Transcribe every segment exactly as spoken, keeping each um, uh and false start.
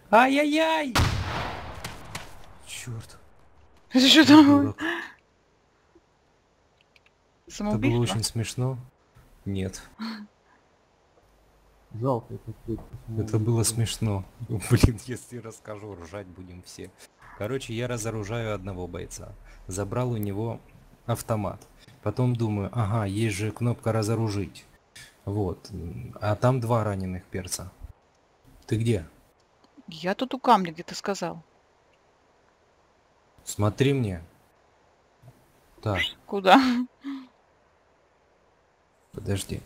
Ай-яй-яй! Черт. Это что там? Дурак. Это было Самоубийство? очень смешно. Нет. Жалко, это тут. Это было смешно. Блин, если расскажу, ржать будем все. Короче, я разоружаю одного бойца. Забрал у него автомат. Потом думаю, ага, есть же кнопка разоружить. Вот. А там два раненых перца. Ты где? Я тут у камня, где ты сказал. Смотри мне. Так, Куда? подожди.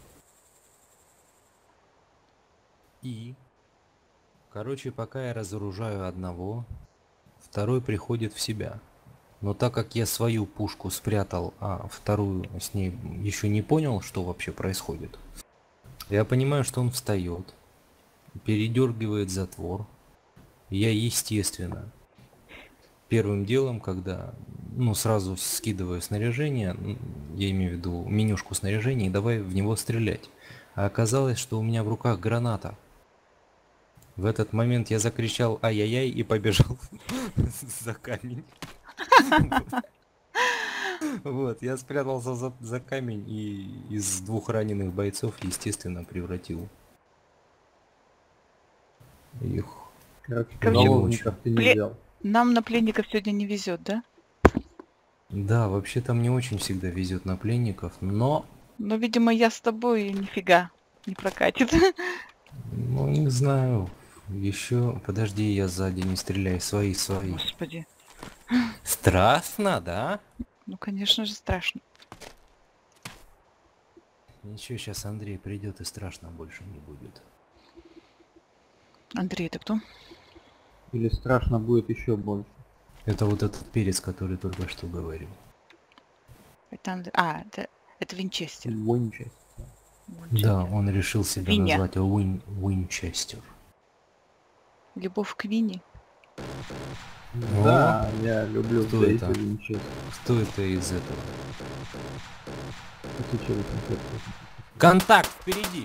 И... Короче, пока я разоружаю одного, второй приходит в себя. Но так как я свою пушку спрятал, а вторую с ней еще не понял, что вообще происходит, я понимаю, что он встает, передергивает затвор. Я, естественно, первым делом, когда, ну, сразу скидываю снаряжение, я имею в виду менюшку снаряжения, и давай в него стрелять. А оказалось, что у меня в руках граната. В этот момент я закричал ай-яй-яй и побежал за камень. Вот, я спрятался за, за камень и из двух раненых бойцов, естественно, превратил их. Короче, Короче, заложников ты не пле- взял. Нам на пленников сегодня не везет, да? Да, вообще-то мне очень всегда везет на пленников, но, Но, видимо, я с тобой и нифига не прокатит. ну, не знаю, еще, подожди, я сзади не стреляй, свои, свои. Господи. Страшно, да? Ну, конечно же, страшно. Ничего, сейчас Андрей придет и страшно больше не будет. Андрей, это кто? Или страшно будет еще больше. Это вот этот перец, который только что говорил. Это Андрей. А, это, это Винчестер. Вончесть. Да, он решил себя Виня. назвать Уин... Уинчестер. Любовь к Винни. Да, я люблю Кто Дэйв это? и Винчестер. Кто это из этого? Отвечай на конкретно. Контакт впереди!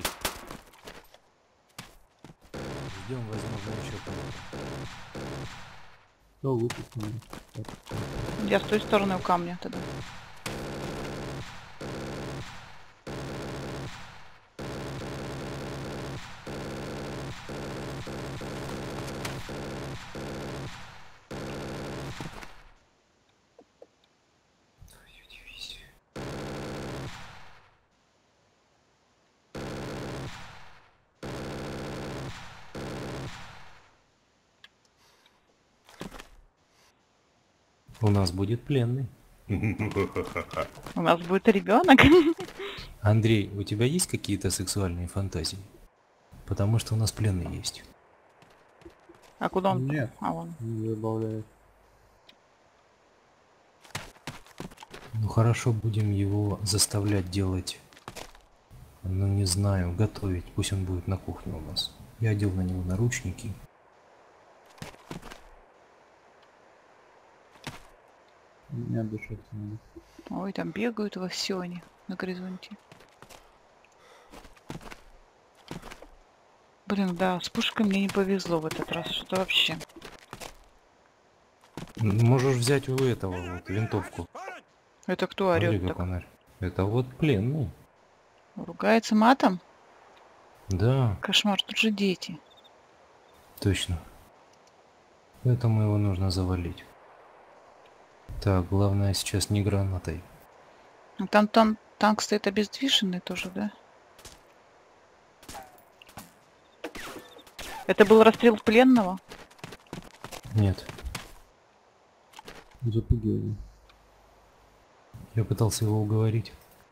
Ждем, возможно, еще кого-то. Кто выпустил? Я с той стороны у камня тогда. У нас будет пленный. У нас будет ребенок. Андрей, у тебя есть какие-то сексуальные фантазии? Потому что у нас пленный есть. А куда он? Нет, А он. не забавляет. Ну хорошо, будем его заставлять делать. Ну не знаю, готовить. Пусть он будет на кухне у нас. Я одел на него наручники. Не дышать надо. Ой, там бегают во все они на горизонте. Блин, да, с пушкой мне не повезло в этот раз. Что вообще? Можешь взять у этого вот винтовку. Это кто Смотри, орет как так? он орёт. Это вот пленный. Ругается матом? Да, Кошмар, тут же дети. точно. Поэтому его нужно завалить. Так, главное сейчас не гранатой. Ну, Там, там танк стоит обездвиженный тоже, да? Это был расстрел пленного? Нет, Запугивали. я пытался его уговорить.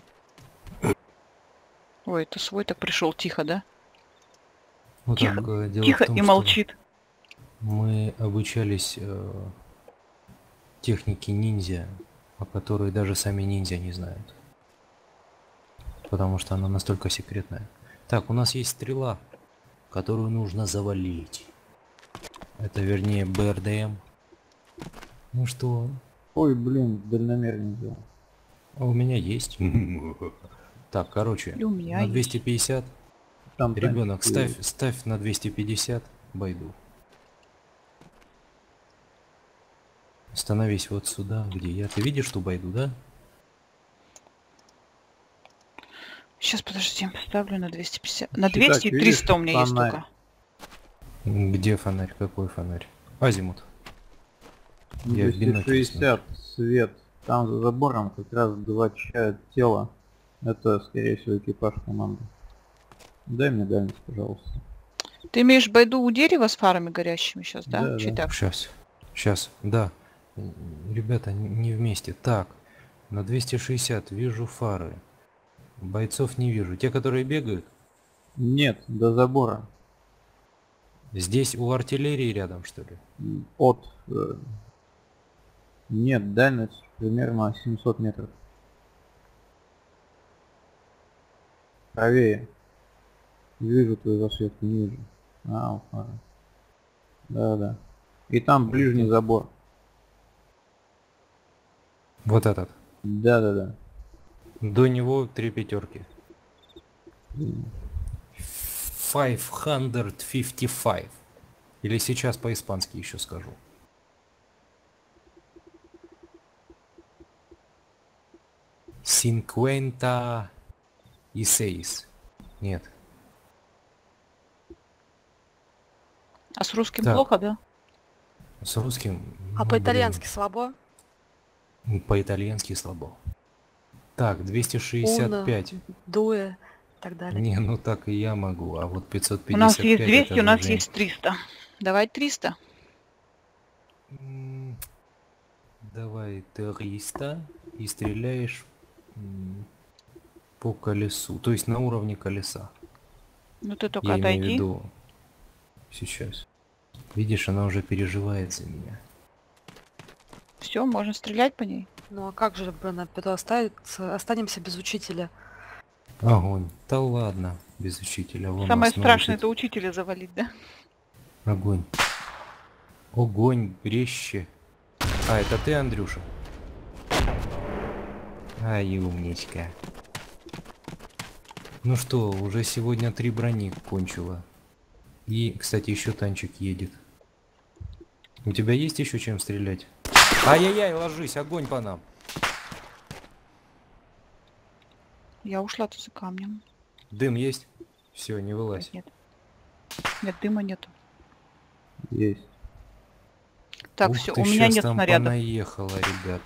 Ой, это свой так пришел тихо, да? Ну Тихо, так, э, дело Тихо в том, и что молчит. мы обучались э, технике ниндзя, о которой даже сами ниндзя не знают. Потому что она настолько секретная. Так, у нас есть стрела, которую нужно завалить. Это вернее бэ эр дэ эм. Ну что, Ой, блин, дальномерный сделал. а у меня есть. Так, короче, И у меня на есть. двести пятьдесят. Там Ребенок, танчик ставь, ставь на двести пятьдесят байду. Становись вот сюда, где я. Ты видишь ту байду, да? Сейчас, подожди, ставлю на двести пятьдесят. На Читать двести и видишь? триста у меня есть Фонарь. только. Где фонарь? Какой фонарь? Азимут. Я в бинокль двести шестьдесят свет. Там за забором как раз два чая тела. Это, скорее всего, экипаж команды. Дай мне дальность, пожалуйста. Ты имеешь байду у дерева с фарами горящими сейчас, да? Да, Чей да. так? Сейчас. Сейчас. Да. М, Ребята, н- не вместе. Так. На двести шестьдесят вижу фары. Бойцов не вижу. Те, которые бегают, Нет, до забора. здесь у артиллерии рядом, что ли? М, От. э, Нет, дальность примерно семьсот метров. Правее. Вижу твою засветку, не вижу. А, у фары. Да, да. И там ближний забор. Вот этот. Да, да, да. До него три пятерки. Блин. пятьсот пятьдесят пять. Или сейчас по-испански еще скажу. Cincuenta y seis. Нет. А с русским Так. плохо, да? С русским... А ну, по-итальянски слабо? блин, по-итальянски слабо. Так, двести шестьдесят пять. Уно, дуэ и так далее. Не, ну так и я могу, а вот пятьсот пятьдесят У нас пять есть двести, это у нас уже- есть триста. Давай триста. М, Давай триста и стреляешь м, по колесу, то есть на уровне колеса. Ну ты только Я имею в отойди. виду сейчас. Видишь, она уже переживает за меня. Все, можно стрелять по ней. Ну а как же, блин, опять оставится- останемся без учителя? Огонь. Да ладно, без учителя. Вон Самое вас страшное научат. это учителя завалить, да? Огонь. Огонь, резче. А, это ты, Андрюша? Ай, умничка. Ну что, уже сегодня три брони кончила. И, кстати, еще танчик едет. У тебя есть еще чем стрелять? Ай-яй-яй, ложись, огонь по нам. Я ушла тут за камнем. Дым есть? Все, не вылазь. Нет. Нет, дыма нету. Есть. Так, Ух все, ты, у меня щас нет там снарядов. понаехало, ребят.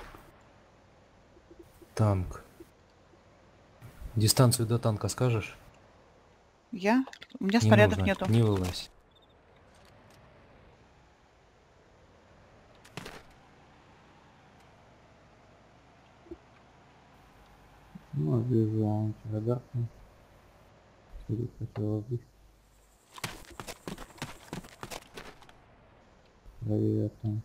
Танк. Дистанцию до танка скажешь? Я? У меня Не снарядов нужно, нету. не вылазь. Ну, вижу радарку. Что тут хотела быть? Правее от танка.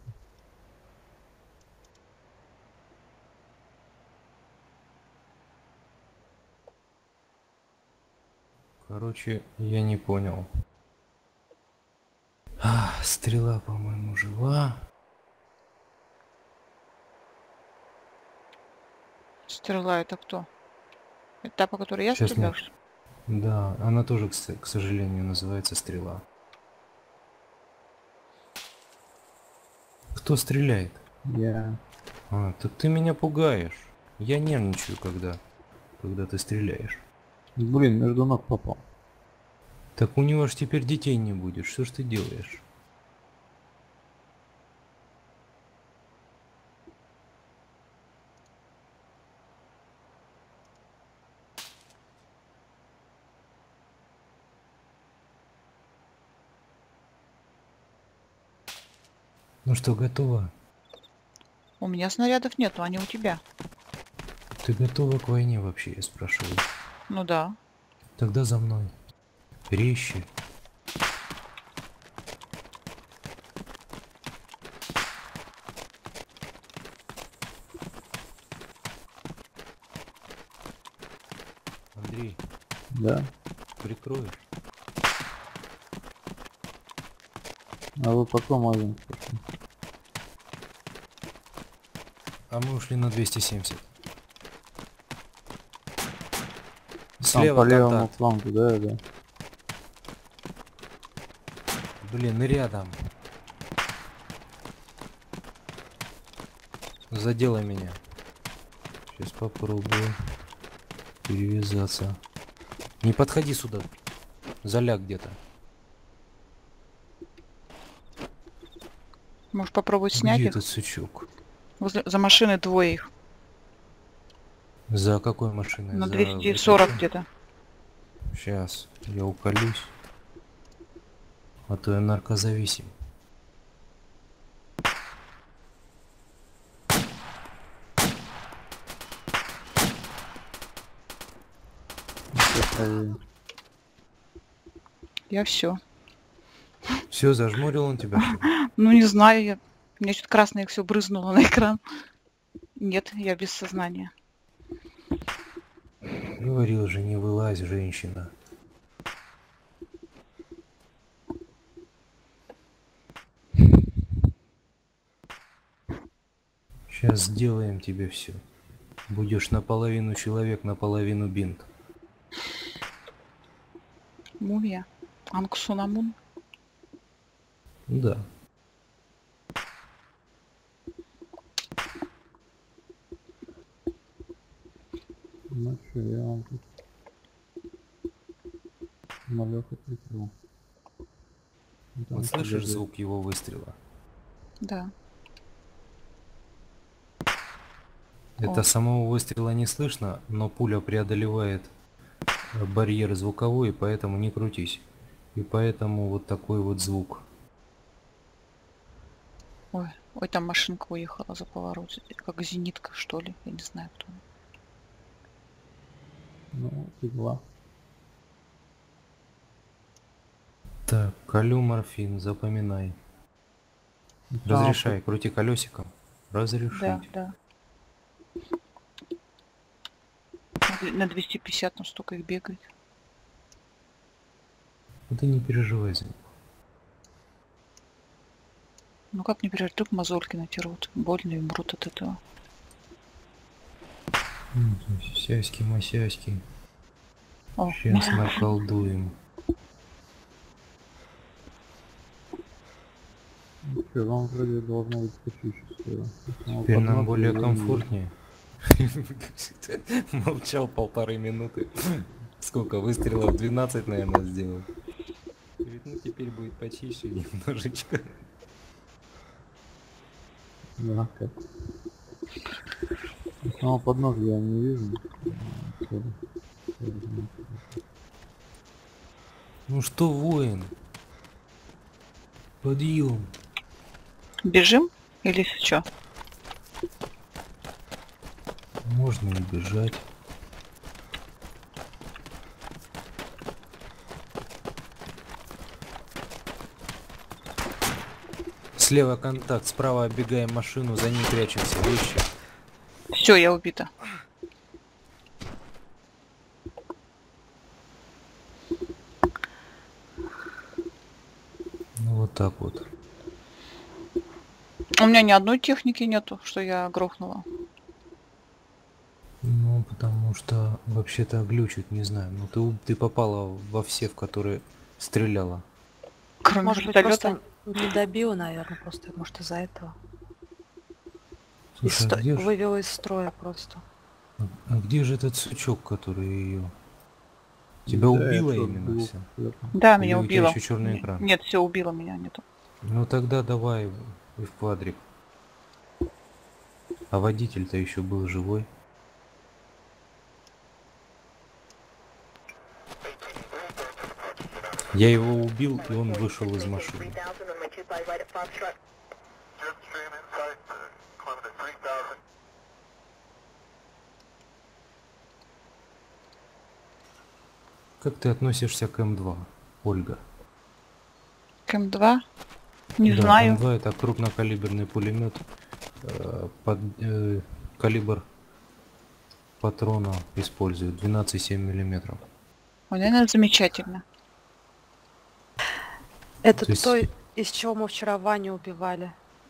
Короче, я не понял. А, стрела, по-моему, жива. Стрела это кто? Это та, по которой я Щас стрелял? нет. Да, она тоже, к с- к сожалению, называется стрела. Кто стреляет? Я... А, так ты меня пугаешь. Я нервничаю, когда, когда ты стреляешь. Блин, между ног попал. Так у него ж теперь детей не будет. Что ж ты делаешь? Ну что, готова? У меня снарядов нету, они у тебя. Ты готова к войне вообще, я спрашиваю? Ну да. Тогда за мной. Резче. Андрей, Да. прикроешь? А вы по какому агенту пошли? А мы ушли на двести семьдесят. Там Слева по левому контакт. флангу, да, да. Блин, и рядом. заделай меня. Сейчас попробую перевязаться. Не подходи сюда. Заляг где-то. Можешь попробовать снять Где их? этот сучок? Возле- за машиной двое их. За какой машиной? На За двести сорок выключен? где-то. Сейчас я уколюсь. А то я наркозависим. Какая- Я все. Все, зажмурил он тебя, что ли? Ну не знаю, я. Мне что-то красное все брызнуло на экран. Нет, я без сознания. Говорил же, не вылазь, женщина. Сейчас сделаем тебе все. Будешь наполовину человек, наполовину бинт. Мумия. Анксунамун. Да. Ну что, я вам тут малёха прикрыл. Ну, там Вот еще слышишь даже- звук его выстрела? Да. Это О. самого выстрела не слышно, но пуля преодолевает э, барьер звуковой, и поэтому не крутись. И поэтому вот такой вот звук. Ой, ой, там машинка уехала за поворот. Как зенитка, что ли. Я не знаю, кто. она. Ну, вот и два. Так, колю морфин, запоминай. Там Разрешай, крути колесиком. Да, Разрешить. да. На две- На двести пятьдесят там столько их бегает. Ну ты не переживай за них. Ну как не переживать, вдруг мозольки натерут. Больно и умрут от этого. М, Сяськи-масяськи. О, Сейчас наколдуем. Ну что, вам вроде должно быть почище скоро. Ну, Теперь под нам нос более я не комфортнее. Молчал полторы минуты. Сколько выстрелов? двенадцать, наверное, сделал. Говорит, ну теперь будет почище немножечко. вижу. Да, как. Самого подножия я не вижу. М, сори. Сори, ну, Ну что, воин? Подъем. бежим? Или что? Можно и бежать. Слева контакт, справа оббегаем машину, за ней прячемся. Вещи. Все, я убита. Ну вот так вот. У меня ни одной техники нету, что я грохнула. Ну, потому что вообще-то глючит, не знаю. Ну ты, у- ты попала во все, в которые стреляла. Кроме Может быть, вертолета. просто не добила, наверное, просто, может, из-за этого. Из Слушай, а сто- где, ж- Вывела из строя просто. а а где же этот сучок, который ее... Тебя да, убило я именно был все? это. Да, Или меня у тебя убило. еще черный Не- экран? Нет, все убило меня, нету. Ну тогда давай в- и в квадрик. А водитель-то еще был живой. Я его убил, и он вышел из машины. Как ты относишься к эм два, Ольга? К М два? Не Да, знаю. эм два это крупнокалиберный пулемет. э, Под э, калибр патрона используют двенадцать целых семь миллиметров. Ой, наверное, замечательно. Это То есть- то, из чего мы вчера Ваню убивали.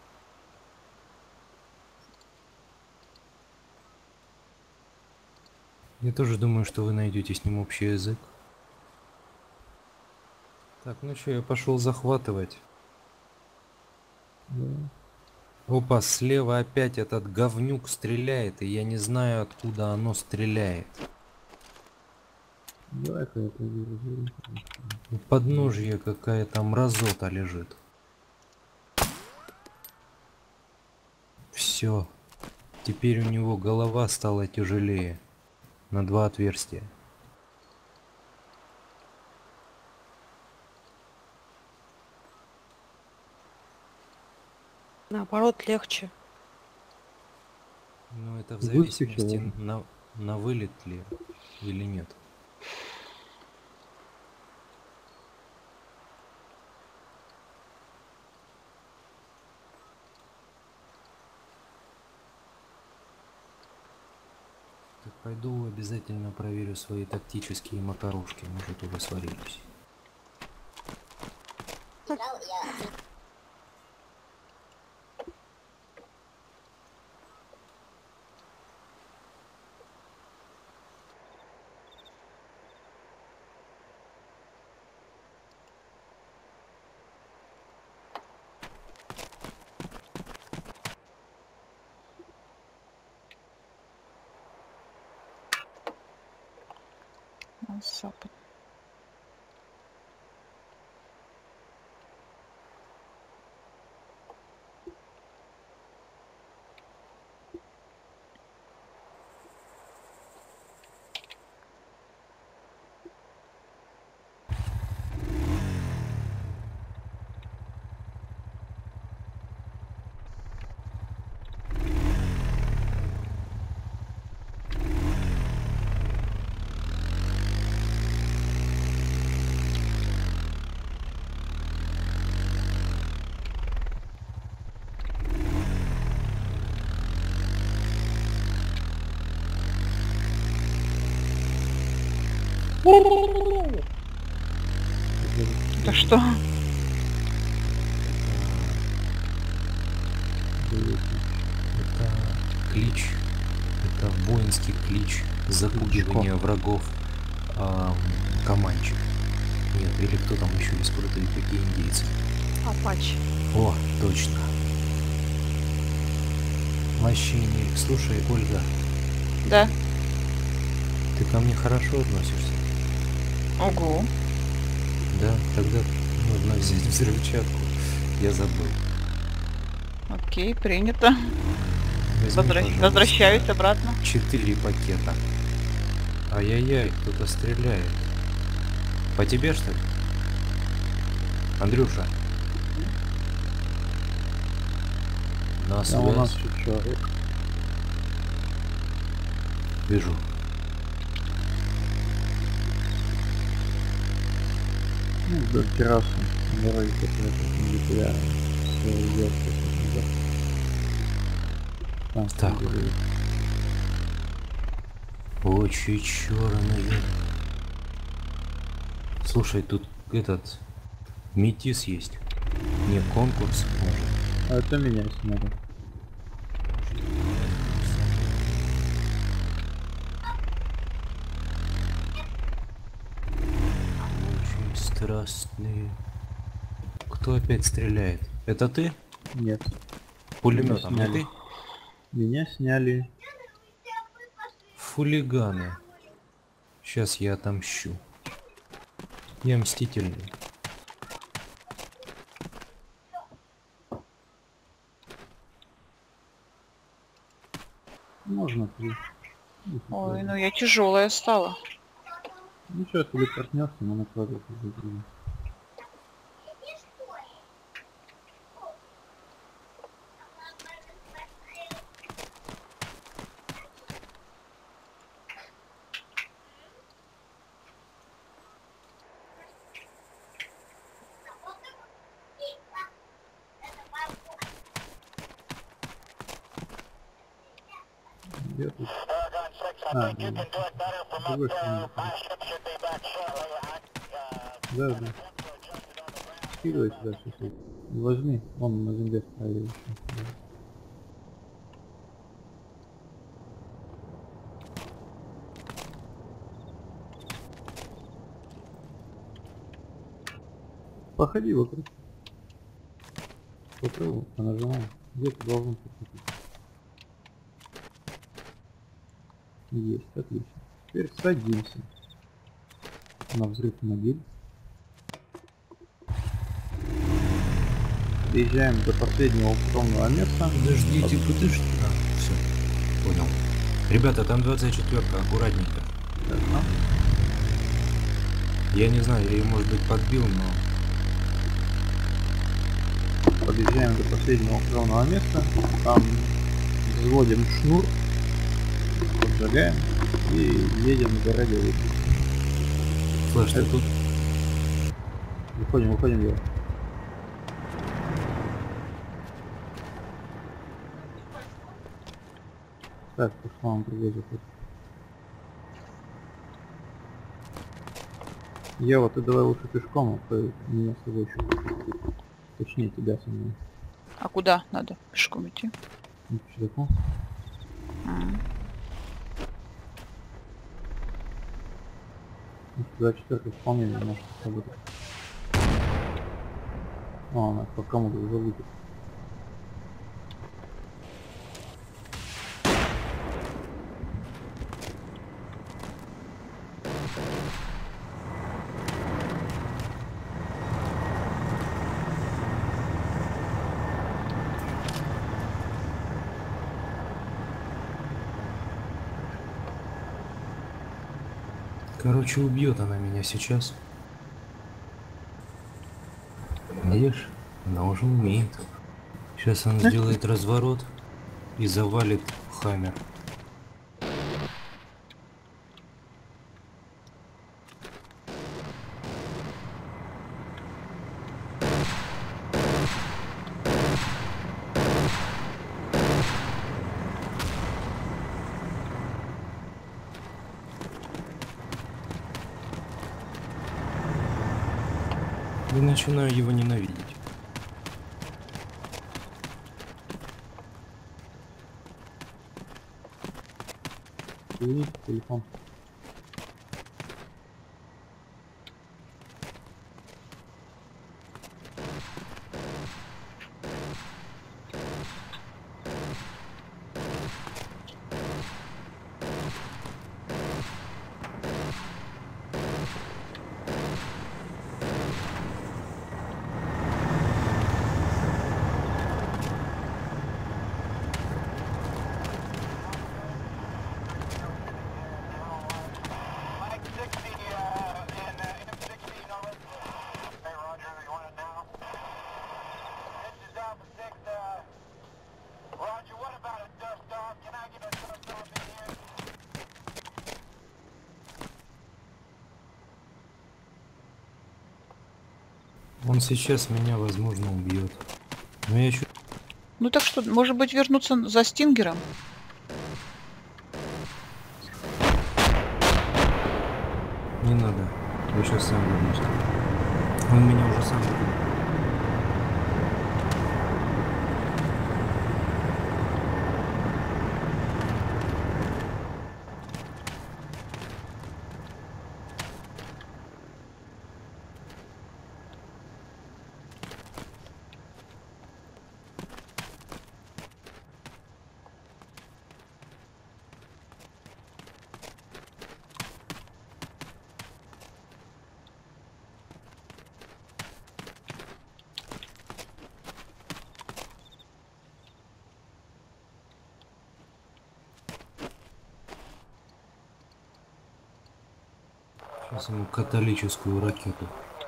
Я тоже думаю, что вы найдете с ним общий язык. Так, ну что, я пошел захватывать. Да. Опа, слева опять этот говнюк стреляет, и я не знаю, откуда оно стреляет. Давай-ка это вижу. У подножья какая-то мразота лежит. Все. Теперь у него голова стала тяжелее. На два отверстия. Наоборот, легче. Ну это в Выскочил зависимости он. на, на вылет ли или нет. Так пойду обязательно проверю свои тактические макарушки. Может уже сварились. На запад. Это что? Это клич. Это воинский клич запугивания врагов ам, команчик. Нет, или кто там еще из крутые такие индейцы. Апачи. О, точно. Мощенник. Слушай, Ольга, Да. ты ко мне хорошо относишься? Ого. Да, тогда нужно взять взрывчатку. Я забыл. Окей, принято. Возьми, Возвращ- пожалуйста, Возвращаюсь обратно. Четыре пакета. Ай-яй-яй, кто-то стреляет. По тебе, что ли? Андрюша. На Там у нас связь. еще человек. Вижу. Ну, вдоль террасы. Дороги, которые где я свою версию назад. Там Так. впереди. Очи черные. Слушай, тут этот метис есть. Не, конкурс может. А это меня сняли. Очень страстные. Кто опять стреляет? Это ты? Нет. Пулеметом, не сняли. ты? Меня сняли. Хулиганы. Сейчас я отомщу. Я мстительный. Можно ты. Ой, ну я тяжелая стала. Ну что, ты партнерся, мы накладывать уже. Где тут? А, ну, с другой стороны. Да, да. Скидывай сюда сейчас. Возьми, он на земле стоит. Походи вокруг. Попробуй, понажимай. Где ты должен прикрепить? Есть, отлично. Теперь садимся на взрыв-мобиль. Доезжаем до последнего укромного места. Подождите, подождите. А, все, понял. Ребята, там двадцать четвёрка, аккуратненько. Хорошо. Я не знаю, я ее, может быть, подбил, но... Подъезжаем до последнего укромного места. Там взводим шнур, поджигаем и едем до радиовышки. Флэш, ты Это- тут? Выходим, выходим, дело. Так, пошла вам другой заход. Ева, ты давай лучше пешком, а то меня с собой еще. Точнее, тебя со мной. А куда надо пешком идти? Ну, чудаку. М. Ну, двадцать четыре вполне может работать. О, она по кому-то уже выйдет. Короче, убьет она меня сейчас. Видишь? Она уже умеет. Сейчас он сделает разворот и завалит Хаммер. И начинаю его ненавидеть. Ты видишь телефон? Он сейчас меня, возможно, убьет. Но я чуть... Ну так что, может быть, вернуться за Стингером? Не надо. Я сейчас сам вернусь. Он меня уже сам убил. Сейчас ему католическую ракету.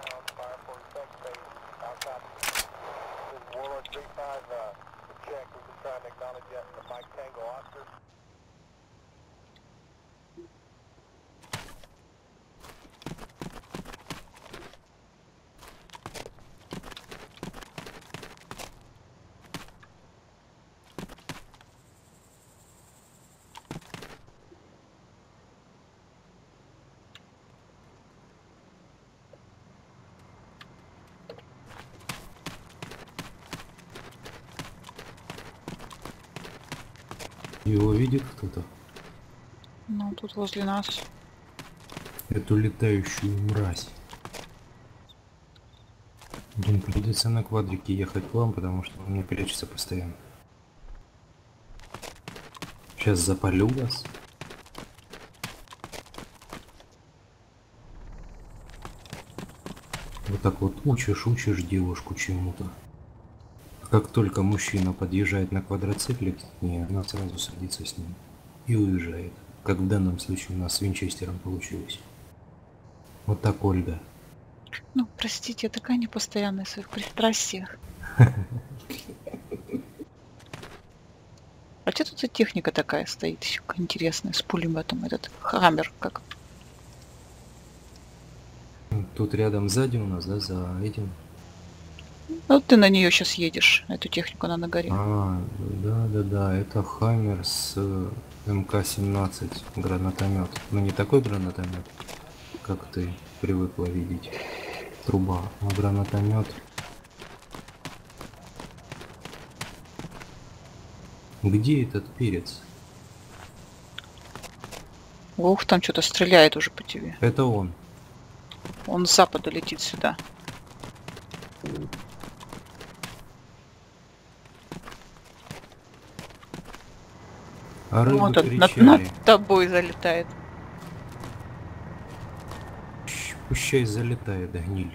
Его видит кто-то? Ну, тут возле нас. Эту летающую мразь. Блин, придется на квадрике ехать к вам, потому что он мне прячется постоянно. Сейчас запалю вас. Вот так вот учишь, учишь девушку чему-то. Как только мужчина подъезжает на квадроцикле к ней, она сразу садится с ним и уезжает. Как в данном случае у нас с Винчестером получилось. Вот так, Ольга. Ну, простите, я такая непостоянная в своих пристрастиях. А что тут за техника такая стоит еще интересная с пулеметом, этот хаммер, как? Тут рядом сзади у нас, да, за этим. Ну, ты на нее сейчас едешь, эту технику, она на горе. А, да, да, да, это Хаммер с эм ка семнадцать гранатомет. Но не такой гранатомет, как ты привыкла видеть. Труба, а гранатомет. Где этот перец? Ух, там что-то стреляет уже по тебе. Это он. Он с запада летит сюда. А рыбы Вот он над, кричали. над тобой залетает. Щ, Пущай залетает, гниль.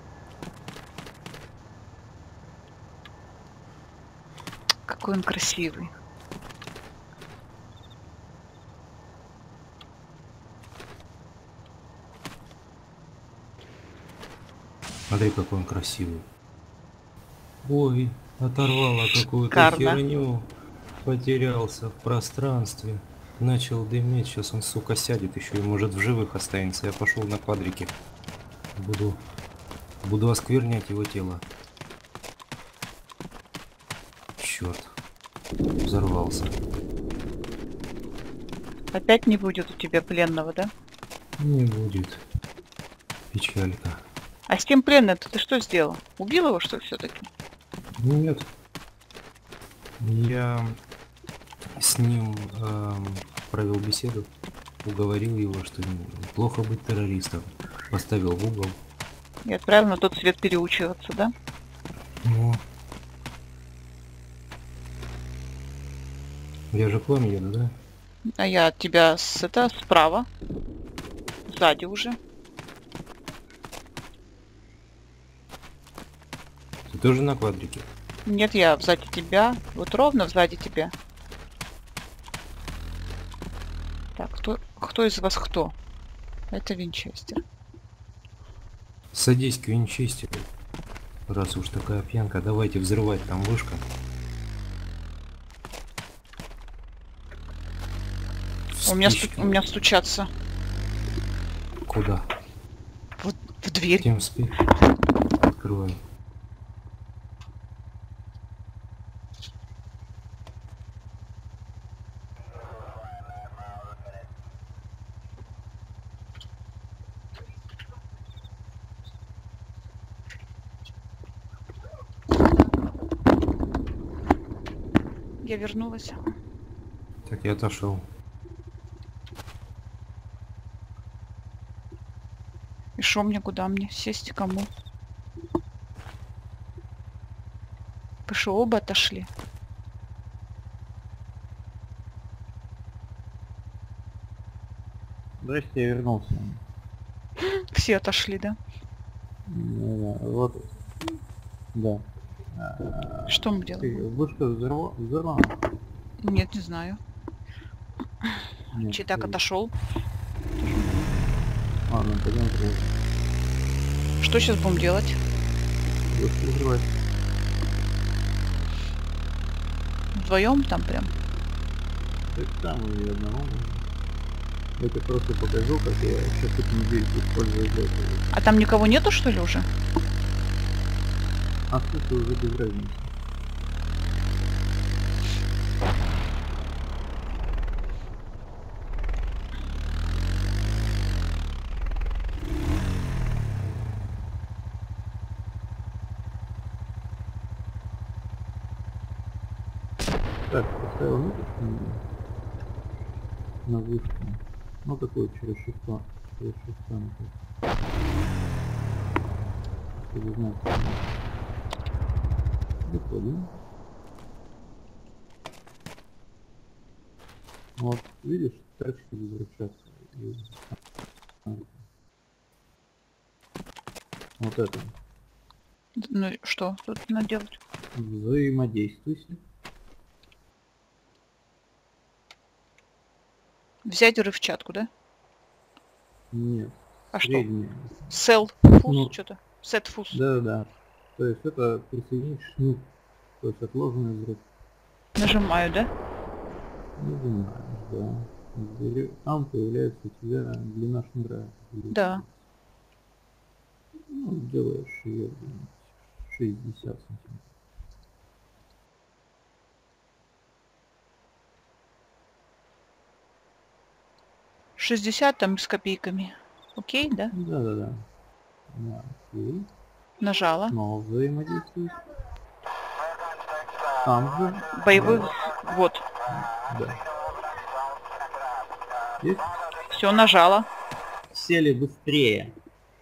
Какой он красивый. Смотри, какой он красивый. Ой, оторвала какую-то Шикарно. херню. Потерялся в пространстве. Начал дыметь, сейчас он, сука, сядет еще и может в живых останется. Я пошел на квадрике. Буду, буду осквернять его тело. Черт. Взорвался. Опять не будет у тебя пленного, да? Не будет. Печалька. А с тем пленным ты что сделал? Убил его, что ли, все-таки? Нет. Я с ним эм, провел беседу, уговорил его, что плохо быть террористом, поставил в угол. И отправил на тот свет переучиваться, да? Ну, я же к вам еду, да? А я от тебя с это справа, сзади уже. Ты тоже на квадрике? Нет, я сзади тебя, вот ровно сзади тебя. Так, кто, кто из вас кто? Это Винчестер. Садись к Винчестеру. Раз уж такая пьянка, давайте взрывать, там вышка. У меня, сту- Спички. у меня стучатся Куда? в, в дверь. Тем спи. Открывай. Я вернулась. Так, я отошел. И шо мне, куда мне? Сесть кому? Вы шо, оба отошли? Здрасте, я вернулся. Все отошли, да? Да, вот. Да. А, Что мы ты- делаем? Вышка взорва- взорвана? Нет, не знаю. Нет, Чей так ты- отошел? Ладно, пойдем взрывать. Что сейчас будем делать? Вышку взрывать. Вдвоем там прям? Так там и одного. Я тебе просто покажу, как я сейчас эту дверь использую для этого. А там никого нету, что ли, уже? А тут уже без разницы. Так, поставил ниточку на вышку. Ну такое через шестом. Через шестом. Чтобы знать. Выходим. Вот, видишь, торчит взрывчатка. И- Вот это. Ну и что тут надо делать? Взаимодействуй с ним. Взять рывчатку, да? Нет. А что? Средняя. Sell фус, Ну, что-то. Set фус. Да-да-да. То есть это присоединить шнур. То есть отложенный взрыв. Нажимаю, да? Нажимаешь, да. Бери- Там появляется у тебя длина шнура. Да. Ну, делаешь ее шестьдесят сантиметров. шестьдесят там с копейками. Окей, да? Да-да-да. Да, окей. Нажала. Снова взаимодействует. Там же. Боевой. Да. Вот. Да. Есть? Все, нажала. Сели быстрее.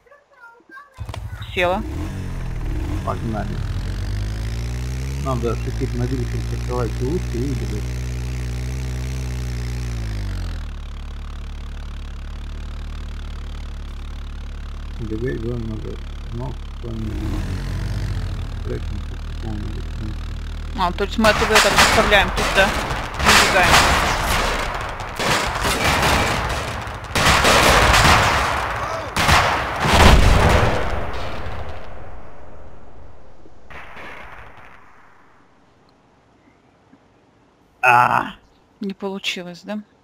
Села. Погнали. Надо шипить на двигатель, закрывать лучше и бежать. Бегай за назад. Но с вами трекинг полный. А, то есть мы это в этом оставляем тут, да? Не бегаем. А, Не получилось, да?